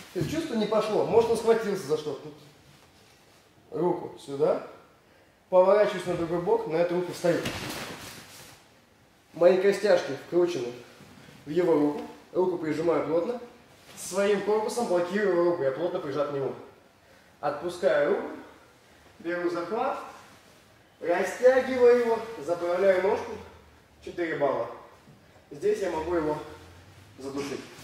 Чувство не пошло. Может, он схватился за что-то. Руку сюда. Поворачиваюсь на другой бок, на эту руку встаю. Мои костяшки вкручены в его руку. Руку прижимаю плотно. Своим корпусом блокирую руку. Я плотно прижат к нему. Отпускаю руку. Беру захват. Растягиваю его. Заправляю ножку. 4 балла. Здесь я могу его задушить.